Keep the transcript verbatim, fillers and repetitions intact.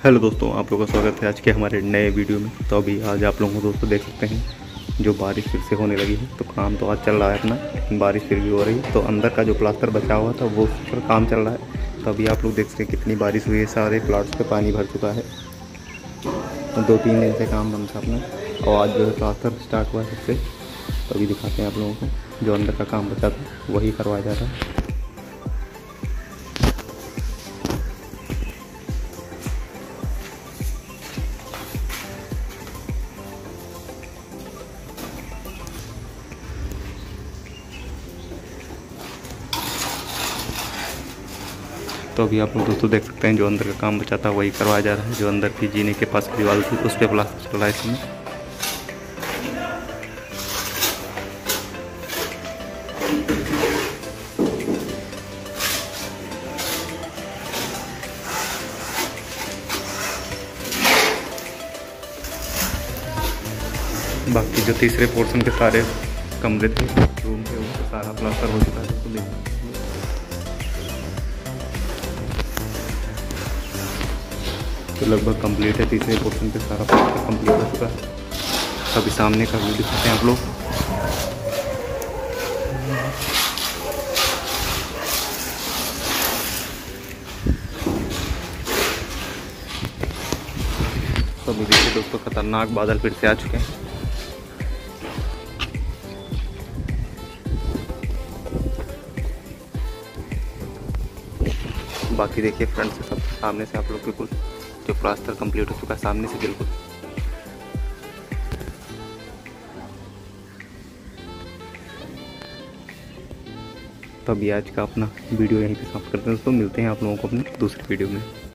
Hello दोस्तों, आप लोगों का स्वागत है आज के हमारे नए वीडियो में। तो अभी आज आप लोगों को दोस्तों देख सकते हैं जो बारिश फिर से होने लगी है। तो काम तो आज चल रहा है अपना, लेकिन बारिश फिर भी हो रही है। तो अंदर का जो प्लास्टर बचा हुआ था वो उस पर काम चल रहा है। तो अभी आप लोग देख सकते हैं कितनी बारिश हुई है, सारे प्लाट्स पे पानी भर चुका है। तो दो तीन दिन से काम बंद था अपना, और आज जो है प्लास्टर स्टार्ट हुआ है फिर से। तो अभी दिखाते हैं आप लोगों को, जो अंदर का काम बचा था वही करवाया जा रहा है। तो अभी आप लोग दोस्तों देख सकते हैं जो अंदर का काम बचा था वही करवाया जा रहा है। जो अंदर की जीने के पास की दीवार थी उस पर प्लास्टर चल रहा है इसमें। बाकी जो तीसरे पोर्शन के सारे कमरे थे, रूम थे, उसका सारा प्लास्टर हो चुका है। तो देखिए तो लगभग कंप्लीट है, तीसरे पोर्शन पे सारा प्लास्टर कंप्लीट हो चुका है। अभी सामने का व्यू दिखाते हैं आप लोग। तो अभी देखिए दोस्तों, खतरनाक बादल फिर से आ चुके हैं। बाकी देखिए फ्रंट से सब सामने से आप लोग बिल्कुल जो प्लास्टर कंप्लीट हो चुका है सामने से बिल्कुल। तो अभी आज का अपना वीडियो यहीं पे समाप्त करते हैं दोस्तों। मिलते हैं आप लोगों को अपने दूसरे वीडियो में।